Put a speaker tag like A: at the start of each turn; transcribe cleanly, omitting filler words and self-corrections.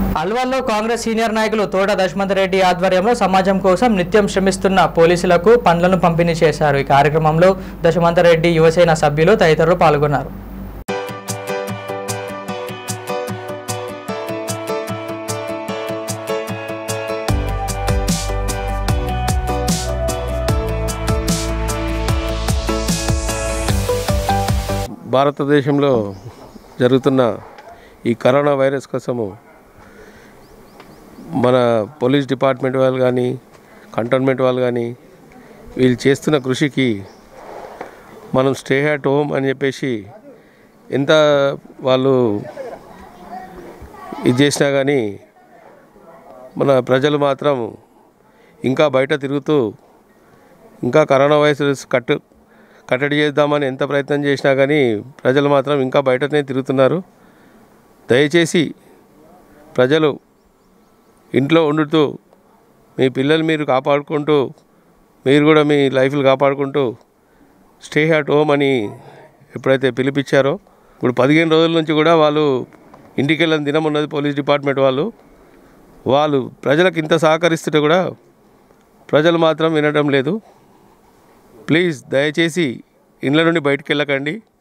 A: అల్వాల్లో Congress senior నాయకులు తోట దశమంత్ రెడ్డి ఆధ్వర్యంలో సమాజం కోసం నిత్యం శ్రమిస్తున్న పోలీసులకు పండ్లను పంపిణీ చేశారు। ఈ కార్యక్రమంలో దశమంత్ రెడ్డి యువసేన సభ్యులు తదితరులు పాల్గొన్నారు।
B: భారతదేశంలో జరుగుతున్న ఈ కరోనా వైరస్ కోసము మన పోలీస్ డిపార్ట్మెంట్ వాళ్ళు కానీ కంటోన్మెంట్ వాళ్ళు కానీ వీళ్ళు చేస్తున్న కృషికి మనం స్టే అట్ హోమ్ అని చెప్పేసి ఎంత వాళ్ళు ఇది చేసినా కానీ మన ప్రజలు మాత్రం ఇంకా బయట తిరుగుతూ ఇంకా కరోనా వైరస్ కట్టడి చేద్దామని ఎంత ప్రయత్నం చేసినా కానీ ప్రజలు మాత్రం ఇంకా బయటనే తిరుగుతున్నారు। దయచేసి ప్రజలు ఇంట్లో ఉండుతూ మీ పిల్లలు మీరు కాపాడుకుంటూ మీరు కూడా మీ లైఫ్లు కాపాడుకుంటూ స్టే అట్ హోమ్ అని ఎప్పుడైతే పిలిపించారో ఇప్పుడు 15 రోజుల నుంచి కూడా వాళ్ళు ఇంటికి వెళ్ళని దినం ఉన్నది। పోలీస్ డిపార్ట్మెంట్ వాళ్ళు ప్రజలకు ఇంత సహకరిస్తుంటే కూడా ప్రజలు మాత్రం వినడం లేదు। ప్లీజ్ దయచేసి ఇండ్ల నుండి బయటికి వెళ్ళకండి।